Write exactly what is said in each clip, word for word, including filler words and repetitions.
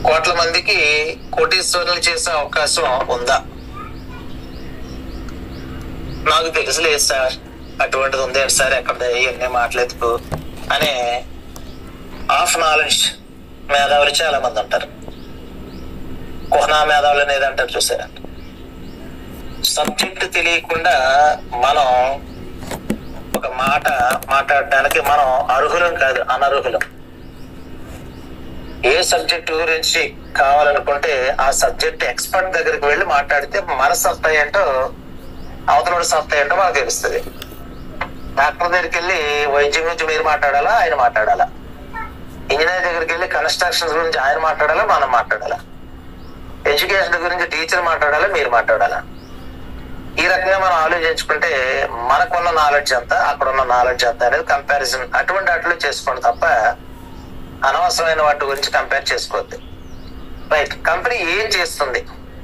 కోట్ల మందికి కోటీశ్వరులు చేసే అవకాశం ఉందా? నాకు తెలుసులేదు సార్, అటువంటిది ఉందేంటి సార్, ఎక్కడ ఇవన్నీ మాట్లాడుతూ అనే హాఫ్ నాలెడ్జ్ మేధావులు చాలా మంది ఉంటారు. కుహనా మేధావులు అనేది అంటారు చూసారా. సబ్జెక్ట్ తెలియకుండా మనం ఒక మాట మాట్లాడడానికి మనం అర్హులం కాదు, అనర్హులం. ఏ సబ్జెక్ట్ గురించి కావాలనుకుంటే ఆ సబ్జెక్ట్ ఎక్స్పర్ట్ దగ్గరికి వెళ్ళి మాట్లాడితే మన సత్తా ఏంటో అవతల సత్తా ఏంటో మనకు తెలుస్తుంది. డాక్టర్ దగ్గరికి వెళ్ళి వైద్యం గురించి మీరు మాట్లాడాలా, ఆయన మాట్లాడాలా? ఇంజనీర్ దగ్గరికి వెళ్ళి కన్స్ట్రక్షన్స్ గురించి ఆయన మాట్లాడాలా, మనం మాట్లాడాలా? ఎడ్యుకేషన్ గురించి టీచర్ మాట్లాడాలా, మీరు మాట్లాడాలా? ఈ రకంగా మనం ఆలోచించుకుంటే మనకున్న నాలెడ్జ్ ఎంత, అక్కడ ఉన్న నాలెడ్జ్ ఎంత అనేది కంపారిజన్ అటువంటి వాటిలో చేసుకోండి తప్ప అనవసరమైన వాటి గురించి కంపేర్ చేసుకోవద్దు. రైట్. కంపెనీ ఏం చేస్తుంది,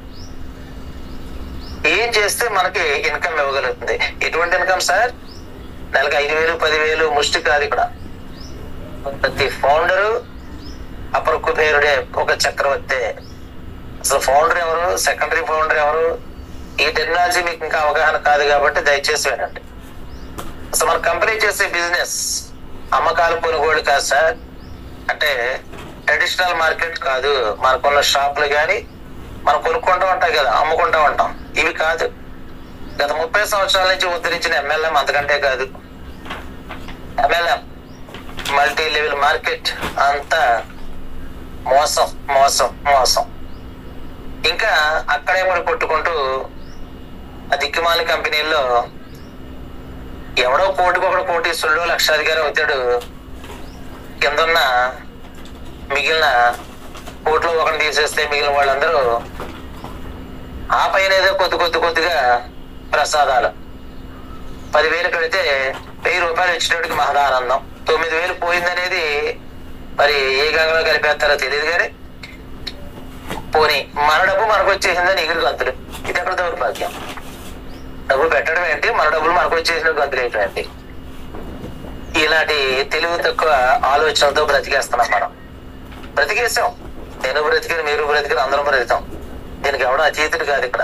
ఏం చేస్తే మనకి ఇన్కమ్ ఇవ్వగలుగుతుంది? ఎటువంటి ఇన్కమ్ సార్? నెలకి ఐదు వేలు పదివేలు ముష్టి కాదు. ఇక్కడ ప్రతి ఫౌండరు అపర కుబేరుడే, ఒక చక్రవర్తి. అసలు ఫౌండర్ ఎవరు, సెకండరీ ఫౌండర్ ఎవరు, ఈ టెక్నాలజీ మీకు ఇంకా అవగాహన కాదు కాబట్టి దయచేసి వినండి. అసలు మన కంపెనీ చేసే బిజినెస్ అమ్మకాలు కొనుగోలు కాదు సార్. అంటే ట్రెడిషనల్ మార్కెట్ కాదు. మనకున్న షాపులు కానీ మనం కొనుక్కుంటూ ఉంటాం కదా, అమ్ముకుంటూ ఉంటాం, ఇవి కాదు. గత ముప్పై సంవత్సరాల నుంచి ఉద్ధరించిన ఎంఎల్ఎం అంతకంటే కాదు. ఎంఎల్ఎం మల్టీ లెవెల్ మార్కెట్ అంతా మోసం మోసం మోసం. ఇంకా అక్కడే కూడా కొట్టుకుంటూ ఆ దిక్కుమాలి కంపెనీల్లో ఎవడో కోటికి ఒకడు కోటీశ్వరుడు లక్షాధికారి అవుతాడు, కిందన్న మిగిలిన కోట్లు ఒకరిని తీసేస్తే మిగిలిన వాళ్ళందరూ ఆ పైన ఏదో కొద్ది కొద్ది కొద్దిగా ప్రసాదాలు. పదివేలు కడితే వెయ్యి రూపాయలు ఇచ్చినట్టుకి మహదానందం. తొమ్మిది వేలు పోయిందనేది మరి ఏ గంగలో కలిపేస్తారో తెలియదు కానీ పోనీ మన డబ్బు మనకు వచ్చేసిందని ఎగురు గంతులు. ఇది ఎక్కడ దౌర్భాగ్యం. డబ్బులు పెట్టడం ఏంటి, మన డబ్బులు మనకు వచ్చేసిన గంతులు ఏంటి? ఇలాంటి తెలివి తక్కువ ఆలోచనలతో బ్రతికేస్తున్నాం మనం. బ్రతికేసాం. నేను బ్రతికిన, మీరు బ్రతికిన, అందరం బ్రతికాం. దీనికి ఎవడో అతీతుడు కాదు. ఇక్కడ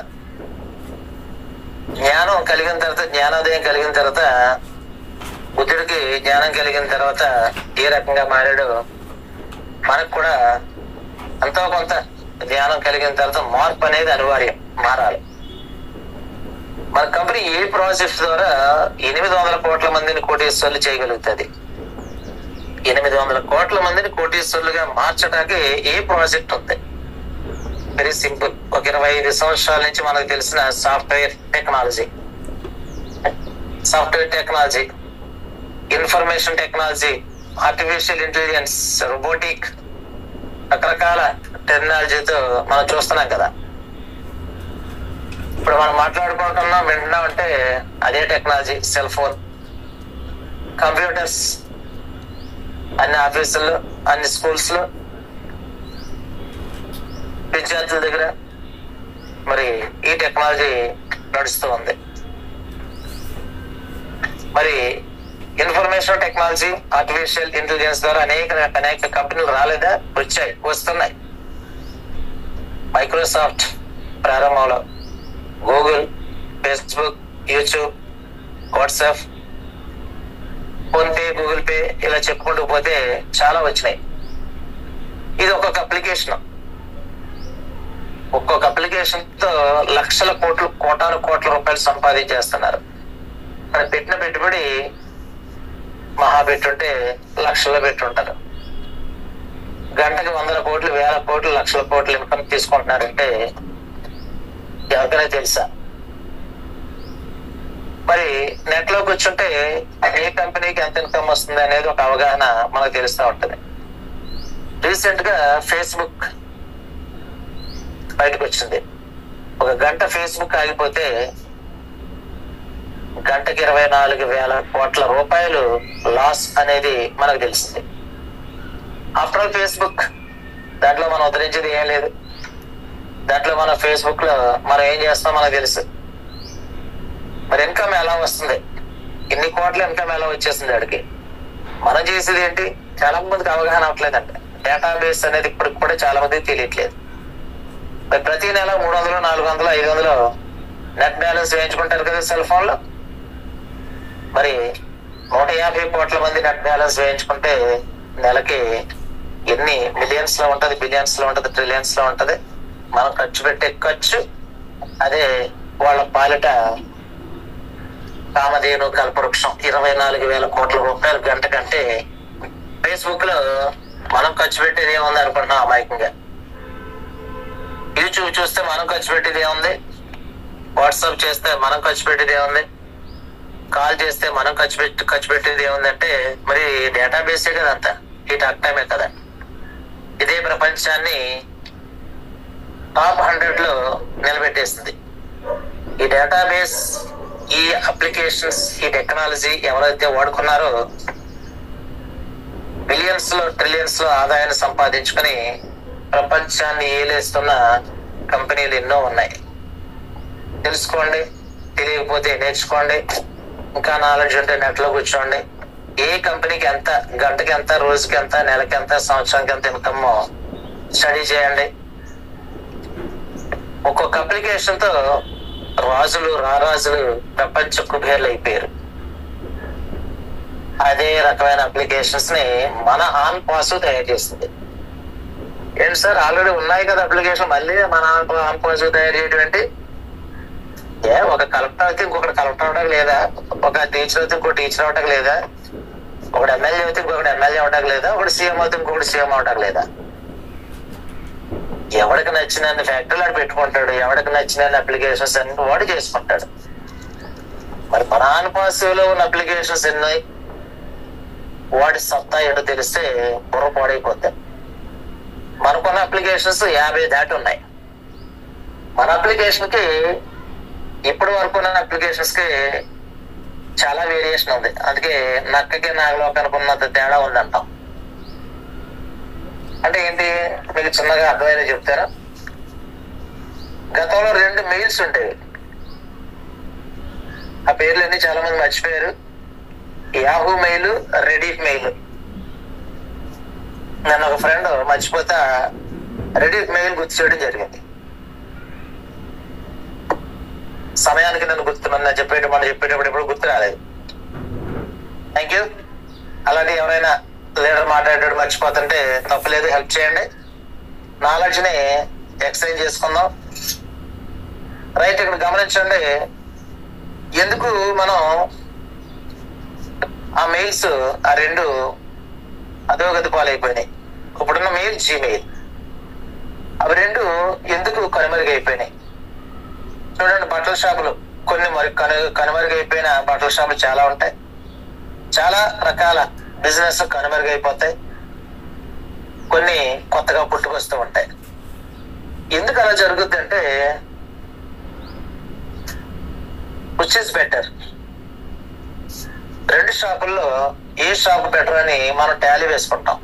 జ్ఞానం కలిగిన తర్వాత, జ్ఞానోదయం కలిగిన తర్వాత, బుద్ధుడికి జ్ఞానం కలిగిన తర్వాత ఏ రకంగా మారాడు, మనకు కూడా ఎంతో కొంత జ్ఞానం కలిగిన తర్వాత మార్పు అనేది అనివార్యం, మారాలి. మన కంపెనీ ఏ ప్రాజెక్ట్ ద్వారా ఎనిమిది వందల కోట్ల మందిని కోటీశ్వరులు చేయగలుగుతుంది? ఎనిమిది వందల కోట్ల మందిని కోటీశ్వరులుగా మార్చడానికి ఏ ప్రాజెక్ట్ ఉంది? Very simple. ఒక ఇరవై ఐదు సంవత్సరాల నుంచి మనకు తెలిసిన software technology, software technology, information technology, artificial intelligence, robotic, రకరకాల టెక్నాలజీతో మనం చూస్తున్నాం కదా. ఇప్పుడు మనం మాట్లాడుకుంటున్నాం, వింటున్నాం అంటే అదే టెక్నాలజీ. సెల్ ఫోన్, కంప్యూటర్స్ అన్ని ఆఫీసుల్లో, అన్ని స్కూల్స్లో, విద్యార్థుల దగ్గర మరి ఈ టెక్నాలజీ నడుస్తూ ఉంది. మరి ఇన్ఫర్మేషన్ టెక్నాలజీ, ఆర్టిఫిషియల్ ఇంటెలిజెన్స్ ద్వారా అనేక అనేక కంపెనీలు రాలేదా? వచ్చాయి, వస్తున్నాయి. మైక్రోసాఫ్ట్ ప్రారంభంలో, Google, Facebook, YouTube, WhatsApp, PhonePe, Google Pay, ఇలా చెప్పుకుంటూ పోతే చాలా వచ్చినాయి. ఇది ఒక్కొక్క అప్లికేషన్, ఒక్కొక్క అప్లికేషన్ తో లక్షల కోట్లు, కోటాను కోట్ల రూపాయలు సంపాదించేస్తున్నారు. మనం పెట్టిన పెట్టుబడి మహా పెట్టుంటే లక్షల్లో పెట్టుంటారు. గంటకి వందల కోట్లు, వేల కోట్లు, లక్షల కోట్లు ఇన్కమ్ తీసుకుంటున్నారంటే ఎవరికైనా తెలుసా? మరి నెట్ లో కూర్చుంటే ఏ కంపెనీకి ఎంత ఇన్కమ్ వస్తుంది అనేది ఒక అవగాహన మనకు తెలుస్తూ ఉంటుంది. రీసెంట్ గా ఫేస్బుక్ బయటకు వచ్చింది. ఒక గంట ఫేస్బుక్ ఆగిపోతే గంటకి ఇరవై నాలుగు వేల కోట్ల రూపాయలు లాస్ అనేది మనకు తెలిసింది. ఆఫ్టర్ ఆల్ ఫేస్బుక్, దాంట్లో మనం ఉద్ధరించేది ఏం లేదు. దాంట్లో మన ఫేస్బుక్ లో మనం ఏం చేస్తాం మనకు తెలుసు. మరి ఇన్కమ్ ఎలా వస్తుంది? ఇన్ని కోట్ల ఇన్కమ్ ఎలా వచ్చేసింది వాడికి? మనం చేసేది ఏంటి? చాలా మందికి అవగాహన అవ్వట్లేదండి. డేటాబేస్ అనేది ఇప్పటికి కూడా చాలా మందికి తెలియట్లేదు. మరి ప్రతి నెల మూడు వందలు నాలుగు వందలు ఐదు వందలు నెట్ బ్యాలెన్స్ వేయించుకుంటారు కదా సెల్ ఫోన్ లో. మరి నూట యాభై కోట్ల మంది నెట్ బ్యాలెన్స్ వేయించుకుంటే నెలకి ఎన్ని మిలియన్స్ లో ఉంటది, బిలియన్స్ లో ఉంటది, ట్రిలియన్స్ లో ఉంటది. మనం ఖర్చు పెట్టే ఖర్చు అదే వాళ్ళ పాలిట కామధేను కల్పవృక్షం ఇరవై నాలుగు వేల కోట్ల రూపాయలు గంట కంటే ఫేస్బుక్ లో మనం ఖర్చు పెట్టేది ఏముంది అనుకుంటున్నాం అమాయకంగా. యూట్యూబ్ చూస్తే మనం ఖర్చు పెట్టేది ఏముంది, వాట్సాప్ చేస్తే మనం ఖర్చు పెట్టేది ఏముంది, కాల్ చేస్తే మనం ఖర్చు పెట్టి ఖర్చు పెట్టేది ఏముంది అంటే మరి డేటాబేసే కదా అంతా, ఈ టాక్ టైమే కదా. ఇదే ప్రపంచాన్ని టాప్ హండ్రెడ్ లో నిలబెట్టేస్తుంది. ఈ డేటాబేస్, ఈ అప్లికేషన్స్, ఈ టెక్నాలజీ ఎవరైతే వాడుకున్నారో బిలియన్స్ లో ట్రిలియన్స్ లో ఆదాయాన్ని సంపాదించుకుని ప్రపంచాన్ని ఏలేస్తున్న కంపెనీలు ఎన్నో ఉన్నాయి. తెలుసుకోండి, తెలియకపోతే నేర్చుకోండి, ఇంకా నాలెడ్జ్ ఉంటే నెట్ లో కూర్చోండి. ఏ కంపెనీకి ఎంత, గంటకి ఎంత, రోజుకి ఎంత, నెలకి ఎంత, సంవత్సరానికి ఎంత ఇన్కమ్ స్టడీ చేయండి. ఒక్కొక్క అప్లికేషన్ తో రాజులు రారాజులు ప్రపంచ కుబేర్లు అయిపోయారు. అదే రకమైన అప్లికేషన్స్ ని మన ఆన్ పాస్ తయారు చేస్తుంది. ఏంటి సార్ ఆల్రెడీ ఉన్నాయి కదా అప్లికేషన్, మళ్ళీ మన ఆన్ పాస్ తయారు చేయడం ఏంటి? ఏ ఒక కలెక్టర్ అయితే ఇంకొకటి కలెక్టర్ అవడానికి లేదా, ఒక టీచర్ అయితే ఇంకో టీచర్ అవడానికి లేదా, ఒకటి ఎమ్మెల్యే అయితే ఇంకొకటి ఎమ్మెల్యే అవడానికి లేదా, ఒకటి సీఎం అయితే ఇంకొకటి సీఎం అవడానికి లేదా? ఎవరికి నచ్చిన ఫ్యాక్టరీలు ఆడు పెట్టుకుంటాడు, ఎవరికి నచ్చిన అప్లికేషన్స్ అన్ని వాడు చేసుకుంటాడు. మరి మన ఆన్ పాస్ లో ఉన్న అప్లికేషన్స్ ఎన్ని, వాడి సత్తా ఏంటో తెలిస్తే బుర్ర పాడైపోతాయి. మనకున్న అప్లికేషన్స్ యాభై దాటి ఉన్నాయి. మన అప్లికేషన్ కి ఇప్పటి వరకు ఉన్న అప్లికేషన్స్ కి చాలా వేరియేషన్ ఉంది. అందుకే నక్కకి నాగలోకానికి ఉన్నంత తేడా ఉందంటాం. అంటే ఏంటి మీకు చిన్నగా అర్థమైనా చెప్తారా? గతంలో రెండు మెయిల్స్ ఉండేవి, ఆ పేర్లన్నీ చాలా మంది మర్చిపోయారు. Yahoo mail, Rediff mail. నన్ను ఒక ఫ్రెండ్ మర్చిపోతా రెడీఫ్ మెయిల్ గుర్తు చేయడం జరిగింది. సమయానికి నన్ను గుర్తు నన్ను చెప్పేట మనం చెప్పేటప్పుడు ఎప్పుడు గుర్తు రాలేదు. Thank you. అలాంటి ఎవరైనా లీడర్ మాట్లాడేటప్పుడు మర్చిపోతుంటే తప్పలేదు, హెల్ప్ చేయండి. నాలెడ్జ్ ని ఎక్స్చేంజ్ చేసుకుందాం. రైట్, ఇక్కడ గమనించండి. ఎందుకు మనం ఆ మెయిల్స్ ఆ రెండు అధోగతి పాలైపోయినాయి. ఇప్పుడున్న మెయిల్, జీమెయిల్, అవి రెండు ఎందుకు కనుమరుగైపోయినాయి? చూడండి, బట్టల షాపులు కొన్ని మరి కను కనుమరుగైపోయిన బట్టల షాపులు చాలా ఉంటాయి. చాలా రకాల బిజినెస్ కనుమరుగైపోతాయి, కొన్ని కొత్తగా పుట్టుకొస్తూ ఉంటాయి. ఎందుకు అలా జరుగుద్ది అంటే విచ్ ఇస్ బెటర్? రెండు షాపుల్లో ఏ షాప్ బెటర్ అని మనం టాలీ వేసుకుంటాం.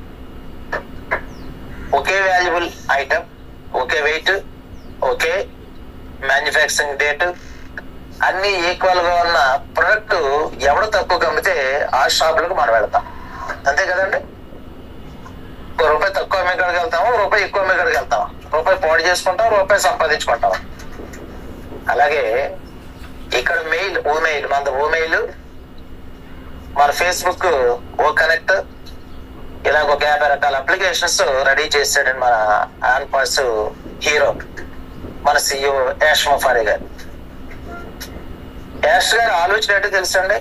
ఒకే వాల్యుబుల్ ఐటమ్, ఒకే వెయిట్, ఒకే మ్యానుఫ్యాక్చరింగ్ డేట్, అన్ని ఈక్వల్ గా ఉన్న ప్రొడక్ట్ ఎవడు తక్కువ అమ్మితే ఆ షాపులకు మనం వెళ్తాం. అంతే కదండి. ఒక రూపాయి తక్కువ అమ్మే కాడికి వెళ్తాము, రూపాయి ఎక్కువ అమ్మే కాడికి వెళ్తాం. రూపాయి పాడు చేసుకుంటాం, రూపాయి సంపాదించుకుంటాం. అలాగే ఇక్కడ మెయిల్, ఓ మెయిల్, మన ఓ మెయిల్, మన ఫేస్బుక్, ఓ కనెక్ట్, ఇలాగ ఒక యాభై రకాల అప్లికేషన్స్ రెడీ చేశాడండి మన ఆన్ పాస్ హీరో, మన సిఇఓ యాష్ ముఫారీ గారు. యాష్ గారు ఆలోచన ఏంటో తెలుసండి?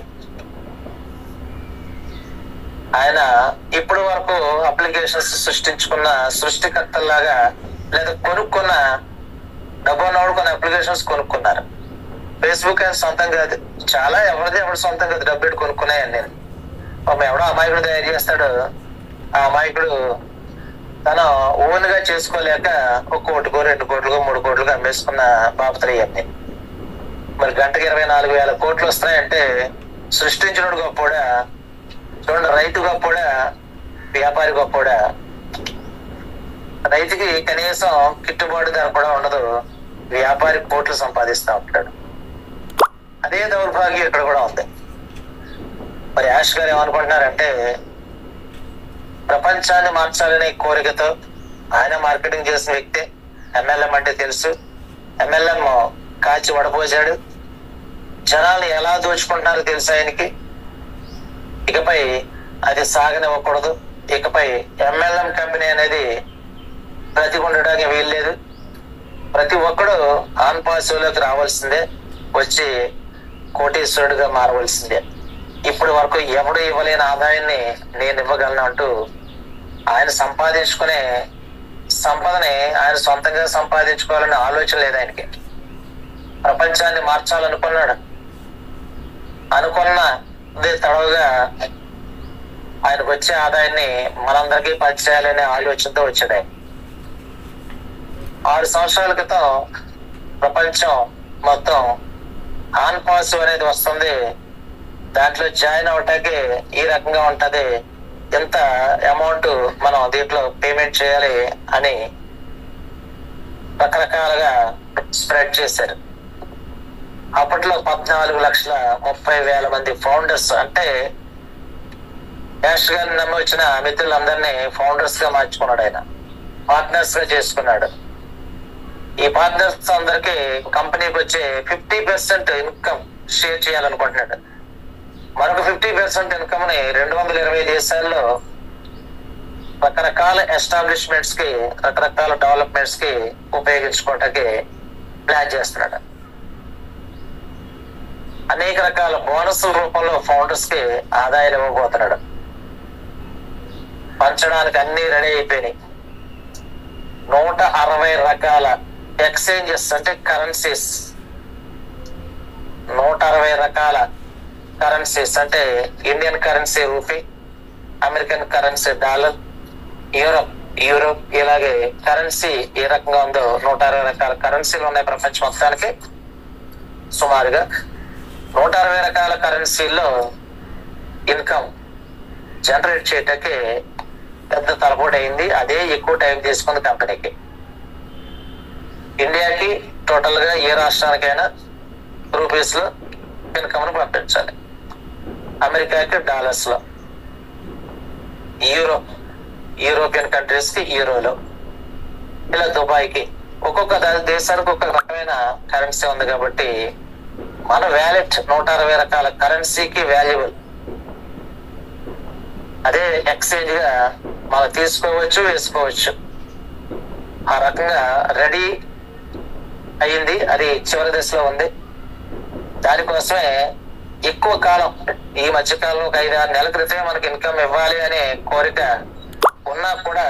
ఆయన ఇప్పటి వరకు అప్లికేషన్స్ సృష్టించుకున్న సృష్టికర్తల్లాగా, లేదా కొనుక్కున్న డబ్బున్నవాడు కొన్ని అప్లికేషన్స్ కొనుక్కున్నారు. ఫేస్బుక్ ఆయన సొంతం కాదు, చాలా ఎవరిది ఎవరి సొంతం కాదు, డబ్బు పెట్టి కొనుక్కున్నాయని. నేను ఒక ఎవడో అమాయకుడు తయారు చేస్తాడు, ఆ అమాయకుడు తను ఓన్ గా చేసుకోలేక ఒక కోటికో రెండు కోట్లుగో మూడు కోట్లుగా అమ్మేసుకున్న బాపత్రి అన్ని. మరి గంటకి ఇరవై నాలుగు వేల కోట్లు వస్తాయంటే సృష్టించినోడు గొప్పోడా? చూడండి, రైతు గొప్పోడా, వ్యాపారి గొప్పోడా? రైతుకి కనీసం గిట్టుబాటు ధర కూడా ఉండదు, వ్యాపారి కోట్లు సంపాదిస్తూ ఉంటాడు. అదే దౌర్భాగ్యం ఇక్కడ కూడా ఉంది. మరి యాష్ గారు ఏమనుకుంటున్నారంటే ప్రపంచాన్ని మార్చాలనే కోరికతో ఆయన మార్కెటింగ్ చేసిన వ్యక్తే. ఎంఎల్ఎం అంటే తెలుసు. ఎంఎల్ఎం కాచి వడపోసాడు. జనాలు ఎలా దోచుకుంటున్నారో తెలుసు ఆయనకి. ఇకపై అది సాగనివ్వకూడదు. ఇకపై ఎంఎల్ఎం కంపెనీ అనేది బ్రతికుండడానికి వీల్లేదు. ప్రతి ఒక్కడు ఆన్ పాసివ్లోకి రావాల్సిందే, వచ్చి కోటీశ్వరుడిగా మారవలసిందే. ఇప్పటి వరకు ఎవడు ఇవ్వలేని ఆదాయాన్ని నేను ఇవ్వగలను అంటూ ఆయన సంపాదించుకునే సంపదని ఆయన సొంతంగా సంపాదించుకోవాలనే ఆలోచన లేదు ఆయనకి. ప్రపంచాన్ని మార్చాలనుకున్నాడు. అనుకున్నదే తడవుగా ఆయనకు వచ్చే ఆదాయాన్ని మనందరికీ పంచేయాలనే ఆలోచనతో వచ్చాడు ఆయన. ఆరు సంవత్సరాల క్రితం ప్రపంచం మొత్తం ఆన్ పాస్ అనేది వస్తుంది, దాంట్లో జాయిన్ అవటానికి ఈ రకంగా ఉంటది, ఎంత అమౌంట్ మనం దీంట్లో పేమెంట్ చేయాలి అని రకరకాలుగా స్ప్రెడ్ చేశారు. అప్పట్లో పద్నాలుగు లక్షల ముప్పై వేల మంది ఫౌండర్స్, అంటే యాష్ గారిని నమ్మి వచ్చిన మిత్రులందరినీ ఫౌండర్స్ గా మార్చుకున్నాడు ఆయన, పార్ట్నర్స్ గా చేసుకున్నాడు. ఈ పార్ట్నర్స్ అందరికి కంపెనీకి వచ్చే ఫిఫ్టీ పర్సెంట్ ఇన్కమ్ షేర్ చేయాలనుకుంటున్నాడు. మరొక ఫిఫ్టీ పర్సెంట్ ఇన్కమ్ ని రెండు వందల ఇరవై దేశాల్లో రకరకాల ఎస్టాబ్లిష్మెంట్స్ కి, రకరకాల డెవలప్మెంట్స్ కి ఉపయోగించుకోవటానికి ప్లాన్ చేస్తున్నాడు. అనేక రకాల బోనస్ రూపంలో ఫౌండర్స్ కి ఆదాయాలు ఇవ్వబోతున్నాడు. పంచడానికి అన్ని రెడీ అయిపోయినాయి. నూట అరవై రకాల ఎక్స్చేంజెస్ అంటే కరెన్సీస్, నూట అరవై రకాల కరెన్సీస్ అంటే Indian currency rupee, American currency dollar, Europe Europe ఇలాగే కరెన్సీ ఏ రకంగా ఉందో నూట అరవై రకాల కరెన్సీలు ఉన్నాయి ప్రపంచం మొత్తానికి. సుమారుగా నూట అరవై రకాల కరెన్సీల్లో ఇన్కమ్ జనరేట్ చేయటానికి పెద్ద తలపోటు అయింది. అదే ఎక్కువ టైం తీసుకుంది కంపెనీకి. ఇండియాకి టోటల్ గా ఏ రాష్ట్రానికైనా రూపీస్ లో ఇన్కమ్ ను పంపించాలి, అమెరికాకి డాలర్స్ లో, యూరోప్ యూరోపియన్ కంట్రీస్ కి యూరోలో, ఇలా దుబాయ్కి, ఒక్కొక్క దేశానికి ఒక్కొక్క రకమైన కరెన్సీ ఉంది. కాబట్టి మన వ్యాలెట్ నూట అరవై రకాల కరెన్సీకి వాల్యుబుల్. అదే ఎక్స్చేంజ్ గా మనం తీసుకోవచ్చు, వేసుకోవచ్చు. ఆ రకంగా రెడీ అయింది. అది చివరి దశలో ఉంది. దానికోసమే ఎక్కువ కాలం, ఈ మధ్యకాలంలో ఒక ఐదు ఆరు నెలల క్రితమే మనకి ఇన్కమ్ ఇవ్వాలి అనే కోరిక ఉన్నా కూడా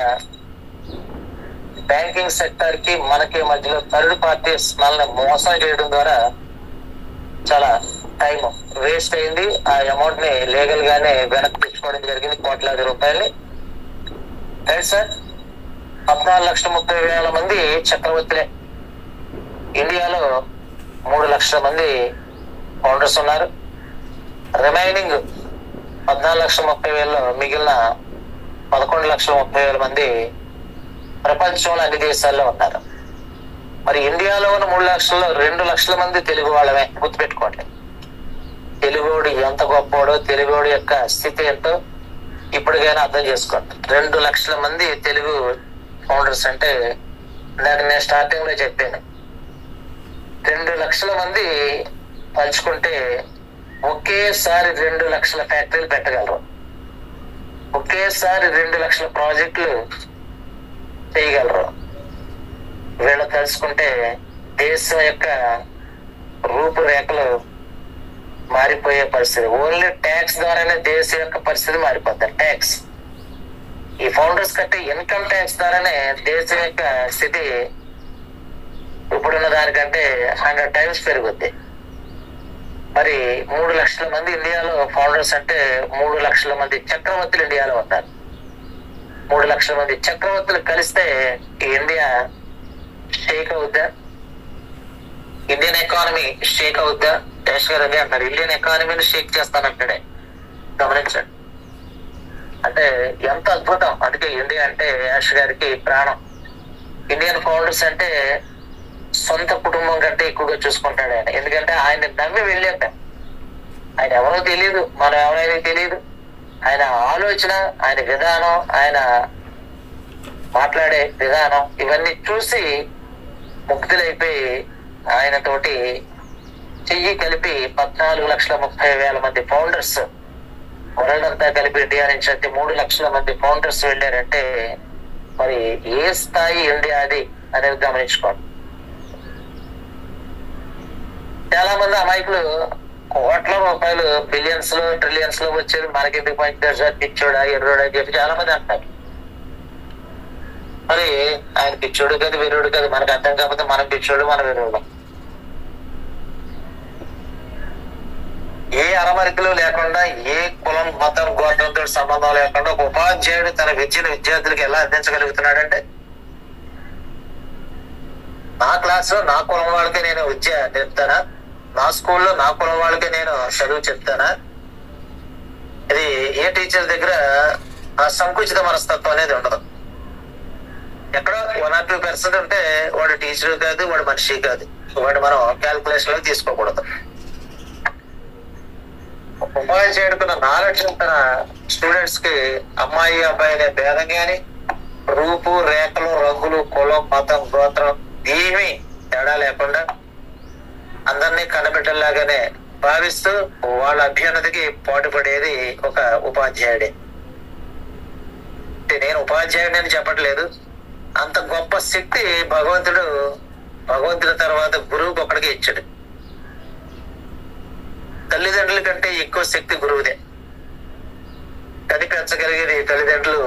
బ్యాంకింగ్ సెక్టర్ కి మనకి మధ్యలో థర్డ్ పార్టీస్ మనల్ని మోసం చేయడం ద్వారా చాలా టైం వేస్ట్ అయింది. ఆ అమౌంట్ ని లీగల్ గానే వెనక్కి తెచ్చుకోవడం జరిగింది, కోట్లాది రూపాయల్ని. Right sir. పద్నాలుగు లక్షల ముప్పై వేల మంది చక్రవర్తులే. ఇండియాలో మూడు లక్షల మంది ఫౌండర్స్ ఉన్నారు. రిమైనింగ్ పద్నాలుగు లక్షల ముప్పై వేలలో మిగిలిన పదకొండు లక్షల ముప్పై వేల మంది ప్రపంచంలో అన్ని దేశాల్లో ఉన్నారు. మరి ఇండియాలో ఉన్న మూడు లక్షల్లో రెండు లక్షల మంది తెలుగు వాళ్ళమే. గుర్తుపెట్టుకోండి, తెలుగుడు ఎంత గొప్పోడో, తెలుగుడు యొక్క స్థితి ఏంటో ఇప్పటికైనా అర్థం చేసుకోండి. రెండు లక్షల మంది తెలుగు ఫౌండర్స్ అంటే దాన్ని నేను స్టార్టింగ్ లో చెప్పాను. రెండు లక్షల మంది పంచుకుంటే ఒకేసారి రెండు లక్షల ఫ్యాక్టరీలు పెట్టగలరు, ఒకేసారి రెండు లక్షల ప్రాజెక్టులు చేయగలరు. వీళ్ళు తెలుసుకుంటే దేశం యొక్క రూపురేఖలు మారిపోయే పరిస్థితి. ఓన్లీ ట్యాక్స్ ద్వారానే దేశం యొక్క పరిస్థితి మారిపోతుంది. ట్యాక్స్, ఈ ఫౌండర్స్ కట్టే ఇన్కమ్ ట్యాక్స్ ద్వారానే దేశం యొక్క స్థితి ఇప్పుడున్న దానికంటే హండ్రెడ్ టైమ్స్ పెరుగుద్ది. మరి మూడు లక్షల మంది ఇండియాలో ఫౌండర్స్ అంటే మూడు లక్షల మంది చక్రవర్తులు ఇండియాలో ఉన్నారు. మూడు లక్షల మంది చక్రవర్తులు కలిస్తే ఈ ఇండియా షేక్ అవుద్దా? ఇండియన్ ఎకానమీ షేక్ అవుద్దా? యశ్ గారు అదే అంటారు, ఇండియన్ ఎకానమీని షేక్ చేస్తానంటాడే. గమనించండి, అంటే ఎంత అద్భుతం. అందుకే ఇండియా అంటే యశ్ గారికి ప్రాణం. ఇండియన్ ఫౌండర్స్ అంటే సొంత కుటుంబం కంటే ఎక్కువగా చూసుకుంటాడు ఆయన. ఎందుకంటే ఆయన నమ్మి వెళ్ళాక ఆయన ఎవరో తెలియదు, మనం ఎవరైనా తెలియదు. ఆయన ఆలోచన, ఆయన విధానం, ఆయన మాట్లాడే విధానం ఇవన్నీ చూసి ముగ్ధులైపోయి ఆయనతోటి చెయ్యి కలిపి పద్నాలుగు లక్షల ముప్పై వేల మంది ఫౌండర్స్, వరల్డ్ అంతా కలిపి ఇండియా నుంచి అయితే మూడు లక్షల మంది ఫౌండర్స్ వెళ్ళారంటే మరి ఏ స్థాయి ఇండియా అది అనేది గమనించుకోండి. చాలా మంది అమాయకులు కోట్ల రూపాయలు బిలియన్స్ లో ట్రిలియన్స్ లో వచ్చేది మనకి ఎందుకు పనిచేస్తారు సార్, పిచ్చోడా ఎర్రోడా అని చెప్పి చాలా మంది అంటారు. మరి ఆయన పిచ్చోడు కదా వెర్రోడు కదా మనకు అర్థం కాకపోతే మనం పిచ్చోడు మనం వెర్రోడు. ఏ అరమరికలు లేకుండా, ఏ కులం మతం గోత్రంతో సంబంధం లేకుండా ఒక ఉపాధ్యాయుడు తన విద్యను విద్యార్థులకు ఎలా అందించగలుగుతున్నాడంటే, నా క్లాస్ లో నా కులం వాళ్ళకి నేను విద్య నేర్పుతానా, నా స్కూల్లో నా కులం వాళ్ళకి నేను చదువు చెప్తానా? ఇది ఏ టీచర్ దగ్గర ఆ సంకుచిత మనస్తత్వం అనేది ఉండదు. ఎక్కడో వన్ ఆర్ టూ పర్సెంట్ ఉంటే వాడు టీచర్ కాదు, వాడు మనిషి కాదు, వాడు మనం క్యాల్కులేషన్ లో తీసుకోకూడదు. ఉపాధ్యాయుడుకున్న నాలెడ్జ్ తన స్టూడెంట్స్ కి అమ్మాయి అబ్బాయి అనే భేదం గాని, రూపు రేఖలు రంగులు కులం మతం గోత్రం ఏమీ తేడా లేకుండా అందరినీ కన్నబిడ్డల్లాగానే భావిస్తూ వాళ్ళ అభ్యున్నతికి పాటుపడేది ఒక ఉపాధ్యాయుడే. నేను ఉపాధ్యాయుడిని అని చెప్పట్లేదు, అంత గొప్ప శక్తి భగవంతుడు భగవంతుడి తర్వాత గురువుకి ఒకడికి ఇచ్చాడు. తల్లిదండ్రుల కంటే ఎక్కువ శక్తి గురువుదే. కనిపించగలిగేది తల్లిదండ్రులు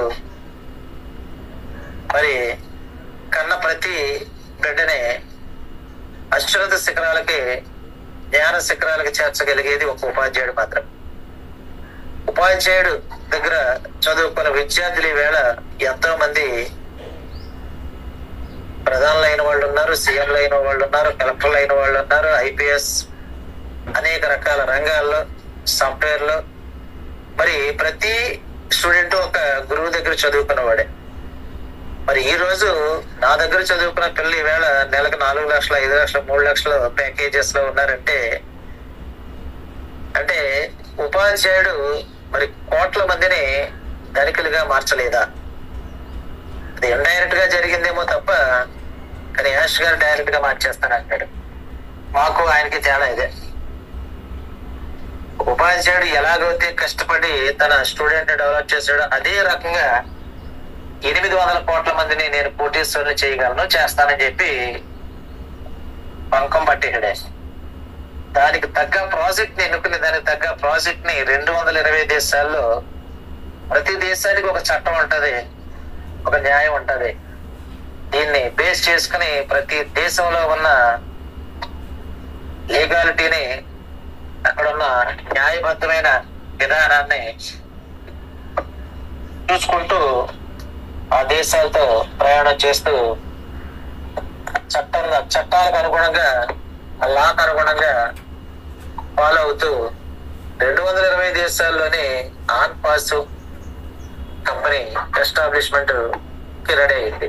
మరి కన్న ప్రతి బిడ్డనే అత్యున్నత శిఖరాలకి జ్ఞాన శిఖరాలకి చేర్చగలిగేది ఒక ఉపాధ్యాయుడు మాత్రం. ఉపాధ్యాయుడు దగ్గర చదువుకున్న విద్యార్థులు ఈవేళ ఎంతో మంది ప్రధానులు అయిన వాళ్ళు ఉన్నారు, సీఎంలు అయిన వాళ్ళు ఉన్నారు, కలెక్టర్లు అయిన వాళ్ళు ఉన్నారు, ఐపీఎస్ అనేక రకాల రంగాల్లో సాఫ్ట్వేర్లో. మరి ప్రతి స్టూడెంట్ ఒక గురువు దగ్గర చదువుకున్నవాడే. మరి ఈ రోజు నా దగ్గర చదువుకున్న పిల్లలు ఈవేళ నెలకు నాలుగు లక్షలు ఐదు లక్షలు మూడు లక్షలు ప్యాకేజెస్ లో ఉన్నారంటే, అంటే ఉపాధ్యాయుడు మరి కోట్ల మందిని ధనికులుగా మార్చలేదా? అది ఇండైరెక్ట్ గా జరిగిందేమో తప్ప, కానీ యాష్ గారు డైరెక్ట్ గా మార్చేస్తానంటాడు. మాకు ఆయనకి తేడా ఇదే. ఉపాధ్యాయుడు ఎలాగైతే కష్టపడి తన స్టూడెంట్ డెవలప్ చేశాడో అదే రకంగా ఎనిమిది వందల కోట్ల మందిని నేను కోటీశ్వరులు చేయగలను చేస్తానని చెప్పి పంకం పట్టేడే. దానికి తగ్గ ప్రాజెక్ట్ ని ఎన్నుకుని దానికి తగ్గ ప్రాజెక్ట్ ని రెండు వందల ఇరవై దేశాల్లో ప్రతి దేశానికి ఒక చట్టం ఉంటది, ఒక న్యాయం ఉంటది. దీన్ని బేస్ చేసుకుని ప్రతి దేశంలో ఉన్న లీగాలిటీని, అక్కడున్న న్యాయబద్ధమైన విధానాన్ని చూసుకుంటూ ఆ దేశాలతో ప్రయాణం చేస్తూ చట్టాల చట్టాలకు అనుగుణంగా లాకు అనుగుణంగా ఫాలో అవుతూ రెండు వందల ఇరవై దేశాల్లోని ఆన్ పాస్ కంపెనీ ఎస్టాబ్లిష్మెంట్ కి రెడీ అయింది.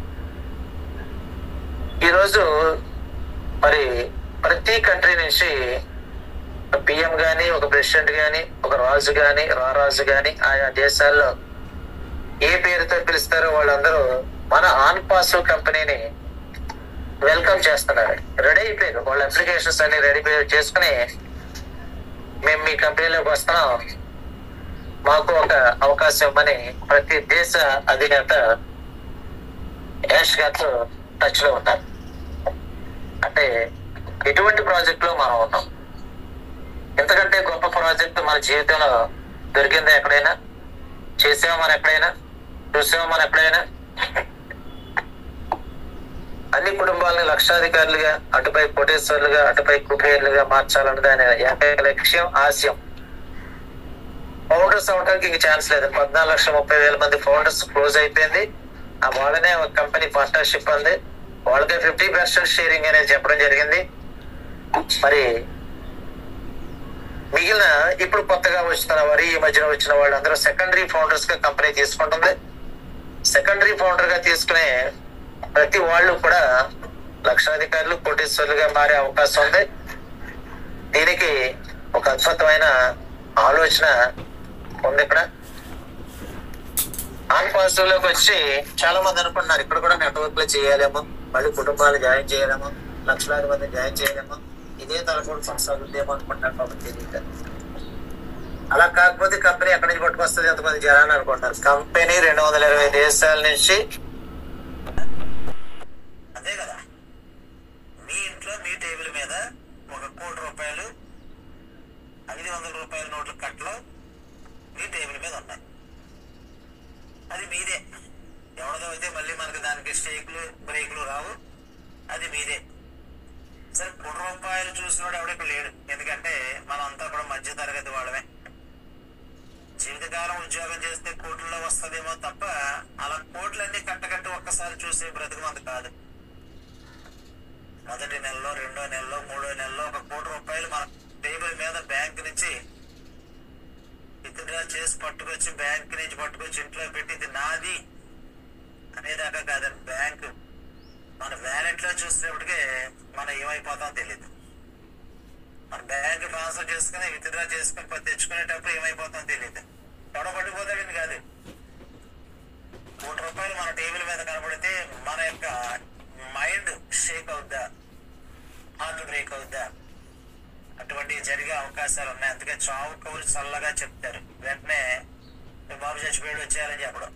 ఈరోజు మరి ప్రతి కంట్రీ నుంచి పిఎం గాని, ఒక ప్రెసిడెంట్ గాని, ఒక రాజు గాని, రారాజు గాని ఆయా దేశాల్లో ఏ పేరుతో పిలుస్తారో వాళ్ళందరూ మన ఆన్ పాస్ కంపెనీని వెల్కమ్ చేస్తున్నారు. రెడీ అయిపోయారు, వాళ్ళ అప్లికేషన్స్ అన్ని రెడీ చేసుకుని మేము మీ కంపెనీలోకి వస్తున్నాం, మాకు ఒక అవకాశం ఇవ్వమని ప్రతి దేశ అధినేత యాష్ గారితో టచ్ లో ఉన్నారు. అంటే ఎటువంటి ప్రాజెక్ట్ లో మనం ఉన్నాం? ఎంతకంటే గొప్ప ప్రాజెక్ట్ మన జీవితంలో దొరికిందా? ఎక్కడైనా చేసామా? మనం ఎక్కడైనా చూసామా? మనం ఎక్కడైనా? అన్ని కుటుంబాలని లక్షాధికారులుగా, అటుపై కోటేశ్వర్లుగా, అటుపై కుబేర్లుగా మార్చాలన్నది ఆయన ఏకైక లక్ష్యం, ఆశయం. ఫౌండర్స్ అవడానికి ఇంక ఛాన్స్ లేదు. పద్నాలుగు లక్షల ముప్పై వేల మంది ఫౌండర్స్ క్లోజ్ అయిపోయింది. ఆ వాళ్ళనే ఒక కంపెనీ పార్ట్నర్షిప్ ఉంది, వాళ్ళకే ఫిఫ్టీ పర్సెంట్ షేరింగ్ అనేది చెప్పడం జరిగింది. మరి మిగిలిన ఇప్పుడు కొత్తగా వస్తున్న వారి ఈ మధ్యన వచ్చిన వాళ్ళందరూ సెకండరీ ఫౌండర్స్ గా కంపెనీ తీసుకుంటుంది. సెకండరీ ఫౌండర్ గా తీసుకునే ప్రతి వాళ్ళు కూడా లక్షాధికారులు, కోటీశ్వరులుగా మారే అవకాశం ఉంది. దీనికి ఒక అద్భుతమైన ఆలోచన ఉంది ఇక్కడ. నాన్ పాజిటివ్ లోకి వచ్చి చాలా మంది అనుకుంటున్నారు ఇక్కడ కూడా నెట్వర్క్ లో చేయాలేమో, మళ్ళీ కుటుంబాలు జాయిన్ చేయలేమో, లక్షలాది మంది జాయిన్ చేయలేమో, ఇదే తరగతి కొనసాగుద్దేమో అనుకుంటున్నారు. కాబట్టి తెలియదు. అలా కాకపోతే కంపెనీ ఎక్కడి నుంచి పట్టుకొస్తుంది, ఎంతమంది జనాన్ని అనుకుంటారు. కంపెనీ రెండు వందల ఇరవై దేశాల నుంచి. అదే కదా, మీ ఇంట్లో మీ టేబుల్ మీద ఒక కోటి రూపాయలు ఐదు వందల రూపాయల నోట్ల కట్టలు మీ టేబుల్ మీద ఉన్నాయి. అది మీదే. ఎవరిదో అయితే మళ్ళీ మనకి దానికి స్టేకులు బ్రేకులు రావు. అది మీదే. సరే, కోటి రూపాయలు చూసినోడు ఎవడెక్కడ లేడు. ఎందుకంటే మనం అంతా కూడా మధ్య తరగతి వాళ్ళమే. జీవితకాలం ఉద్యోగం చేస్తే కోట్లలో వస్తుందేమో తప్ప అలా కోట్లన్నీ కట్టకట్టు ఒక్కసారి చూసే బ్రతుకు మంది కాదు. మొదటి నెలలో, రెండో నెలలో, మూడో నెలలో ఒక కోటి రూపాయలు మన టేబుల్ మీద బ్యాంక్ నుంచి విత్డ్రా చేసి పట్టుకొచ్చి బ్యాంక్ నుంచి పట్టుకొచ్చి ఇంట్లో పెట్టి ఇది నాది అనేదాకా కాదండి. బ్యాంకు మన వ్యాలెట్ లో చూసినప్పటికే మనం ఏమైపోతామో తెలియదు. మన బ్యాంక్ ట్రాన్స్ఫర్ చేసుకుని విత్డ్రా చేసుకుని తెచ్చుకునేటప్పుడు ఏమైపోతామో తెలియదు. ఎవడో పట్టుకుపోతాడని కాదు. కోటి రూపాయలు మన టేబుల్ మీద కనబడితే మన యొక్క మైండ్ షేక్ అవుద్దా, హార్ట్ బ్రేక్ అవుద్దా? అటువంటివి జరిగే అవకాశాలు ఉన్నాయి. అందుకే చావు కబురు చల్లగా చెప్తారు. వెంటనే బాబు చచ్చిపోయాడు వచ్చేయాలని చెప్పడం.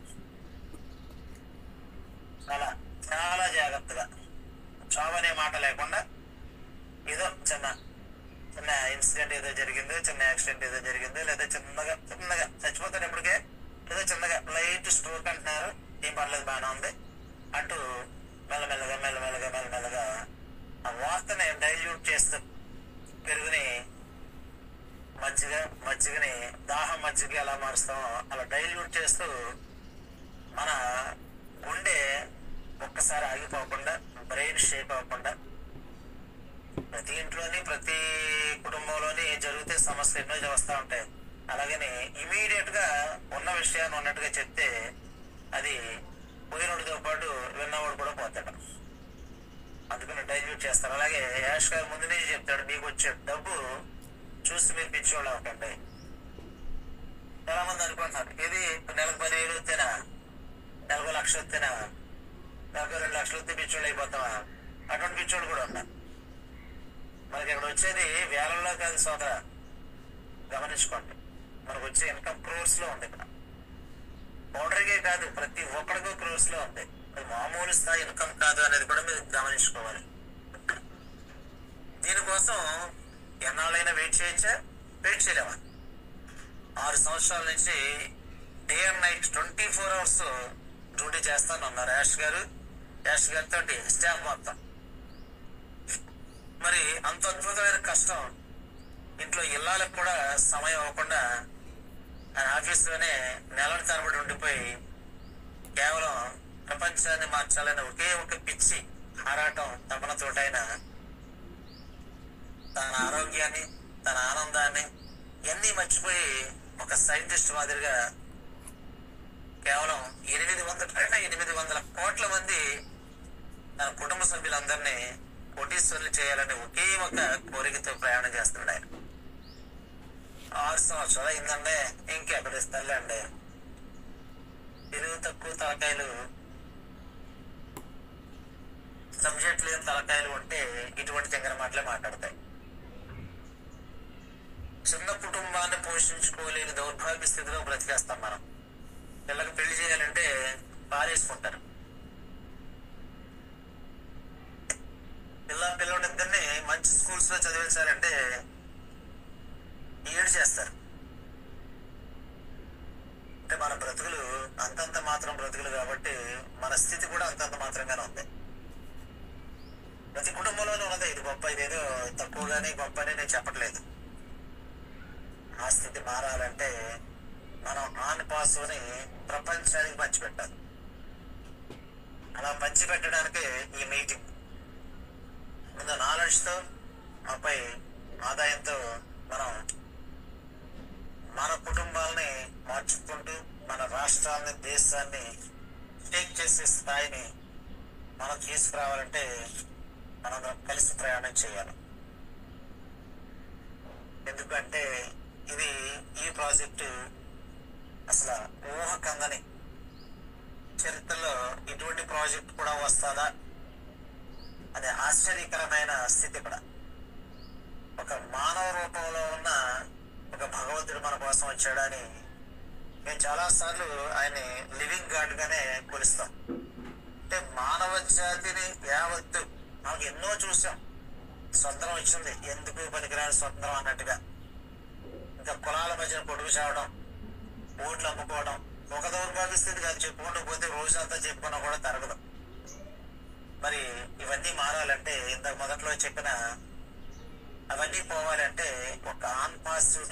అలా చాలా జాగ్రత్తగా చావు అనే మాట లేకుండా ఏదో చిన్న చిన్న ఇన్సిడెంట్ ఏదో జరిగిందో, చిన్న యాక్సిడెంట్ ఏదో జరిగిందో, లేదా చిన్నగా చిన్నగా చచ్చిపోతాడు ఎప్పటికే, ఏదో చిన్నగా లైట్ స్ట్రోక్ అంటున్నారు, ఏం పర్లేదు బాగానే ఉంది అంటూ మెల్లమెల్లగా మెల్లమెల్లగా మెల్లమెల్లగా ఆ వార్తని డైల్యూట్ చేస్తూ పెరుగుని మజ్జిగ, మజ్జిగని దాహం మజ్జిగ ఎలా మారుస్తామో అలా డైల్యూట్ చేస్తూ మన గుండె ఒక్కసారి ఆగిపోకుండా, బ్రెయిన్ షేక్ అవ్వకుండా, ప్రతి ఇంట్లోని ప్రతి కుటుంబంలోని జరిగితే సమస్యలు ఎన్నో వస్తూ ఉంటాయి. అలాగని ఇమీడియట్ గా ఉన్న విషయాన్ని ఉన్నట్టుగా చెప్తే అది పోయినోడితో పాటు విన్నవాడు కూడా పోతాడు. అందుకని డైల్యూట్ చేస్తారు. అలాగే యాష్ గారు ముందు నుంచి చెప్తాడు, మీకు వచ్చే డబ్బు చూసి మీరు పిచ్చోళ్ళు అవ్వకండి. చాలా మంది అనుకుంటున్నారు ఇది నెలకు పదివేలు వస్తేనా, నెలకు లక్ష వస్తేనా, నెలకు రెండు లక్షలు వస్తే పిచ్చోళ్ళు అయిపోతామా? అటువంటి పిచ్చోళ్ళు కూడా ఉన్నారు. మనకి ఇక్కడ వచ్చేది వేలల్లో కాదు సోదర, గమనించుకోండి. మనకు వచ్చే ఇన్కమ్ క్రోర్స్ లో ఉంది. ఇక్కడ పౌడర్కే కాదు, ప్రతి ఒక్కడికో క్రోర్స్ లో ఉంది. అది మామూలు స్థాయి ఇన్కమ్ కాదు అనేది కూడా మీరు గమనించుకోవాలి. దీనికోసం ఎన్నాళ్ళైనా వెయిట్ చేయొచ్చా? వెయిట్ చేయలేమా? ఆరు సంవత్సరాల నుంచి day and night twenty four hours duty చేస్తానన్నారు యాష్ గారు, యాష్ గారితో స్టాఫ్ మొత్తం. మరి అంత అద్భుతమైన కష్టం ఇంట్లో ఇళ్ళకి కూడా సమయం అవ్వకుండా ఆయన ఆఫీసులోనే నెలల తరబడి ఉండిపోయి కేవలం ప్రపంచాన్ని మార్చాలని ఒకే ఒక పిచ్చి ఆరాటం తపనతోటైన తన ఆరోగ్యాన్ని, తన ఆనందాన్ని ఇవన్నీ మర్చిపోయి ఒక సైంటిస్ట్ మాదిరిగా కేవలం ఎనిమిది వందల ఎనిమిది వందల కోట్ల మంది తన కుటుంబ సభ్యులందరినీ కోటీశ్వరులు చేయాలని ఒకే ఒక కోరికతో ప్రయాణం చేస్తున్నాడు ఆయన. ఆరు సంవత్సరాలు అయిందంటే ఇంకెక్కడ ఇస్తారులేండి. తెలుగు తక్కువ తలకాయలు, సబ్జెక్ట్ లేని తలకాయలు ఉంటే ఇటువంటి దగ్గర మాటలే మాట్లాడతాయి. చిన్న కుటుంబాన్ని పోషించుకోలేని దౌర్భాగ్య స్థితిలో బ్రతికేస్తాం మనం. పిల్లకి పెళ్లి చేయాలంటే పారేసుకుంటారు. పిల్ల పిల్లడిద్దరిని మంచి స్కూల్స్ లో చదివించాలంటే ఏడు చేస్తారు. అంటే మన బ్రతుకులు అంతంత మాత్రం బ్రతుకులు కాబట్టి మన స్థితి కూడా అంతంత మాత్రంగానే ఉంది. ప్రతి కుటుంబంలోనే ఉన్నది. ఇది గొప్ప, ఇదేదో తక్కువగానే గొప్ప అని నేను చెప్పట్లేదు. ఆ స్థితి మారాలంటే మనం ఆన్ పాసుని ప్రపంచానికి పంచిపెట్టాలి. అలా పంచిపెట్టడానికి ఈ మీటింగ్ ముందు నాలెడ్జ్తో, ఆపై ఆదాయంతో మనం మన కుటుంబాలని మార్చుకుంటూ మన రాష్ట్రాన్ని, దేశాన్ని టేక్ చేసే స్థాయిని మనం తీసుకురావాలంటే మనం కలిసి ప్రయాణం చేయాలి. ఎందుకంటే ఇది ఈ ప్రాజెక్టు అసలు ఊహ కందని చరిత్రలో ఇటువంటి ప్రాజెక్ట్ కూడా వస్తుందా అనే ఆశ్చర్యకరమైన స్థితి కూడా. ఒక మానవ రూపంలో ఉన్న ఒక భగవంతుడు మన కోసం వచ్చాడని మేము చాలా సార్లు ఆయన లివింగ్ గాడ్ గానే కొలుస్తాం. అంటే మానవ జాతిని యావత్తు మనకు ఎన్నో చూసాం. స్వతంత్రం వచ్చింది, ఎందుకు పనికిరాని స్వతంత్రం అన్నట్టుగా. ఇంకా కులాల మధ్యన పొడుగు చావడం, ఓట్లు అమ్ముకోవడం, ఒక దౌర్భాగ్యస్థితి కాదు, చెప్పుకుంటూ పోతే రోజంతా చెప్పుకున్నా కూడా తరగదు. మరి ఇవన్నీ మారాలంటే ఇంతకు మొదట్లో చెప్పిన అవన్నీ పోవాలంటే ఒక ఆన్ పాజిటివ్